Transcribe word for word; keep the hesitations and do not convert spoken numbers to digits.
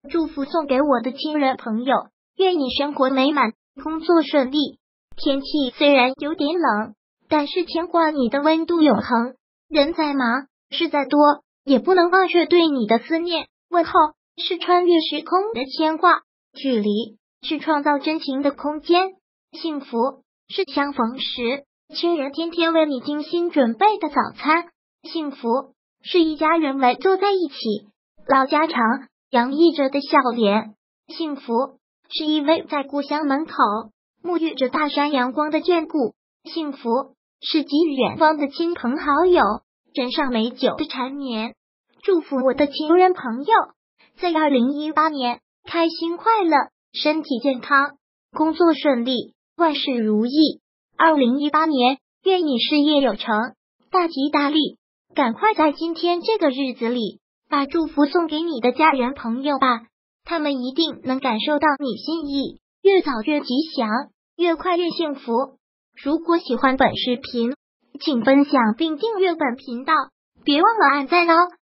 祝福送给我的亲人朋友，愿你生活美满，工作顺利。天气虽然有点冷，但是牵挂你的温度永恒。人再忙，事再多，也不能忘却对你的思念。问候是穿越时空的牵挂，距离是创造真情的空间，幸福是相逢时亲人天天为你精心准备的早餐，幸福是一家人围坐在一起唠家常，洋溢着的笑脸，幸福是依偎在故乡门口沐浴着大山阳光的眷顾，幸福是给予远方的亲朋好友斟上美酒的缠绵。祝福我的亲人朋友在二零一八年开心快乐，身体健康，工作顺利，万事如意。二零一八年愿你事业有成，大吉大利。赶快在今天这个日子里把祝福送给你的家人朋友吧，他们一定能感受到你心意，越早越吉祥，越快越幸福。如果喜欢本视频，请分享并订阅本频道，别忘了按赞哦。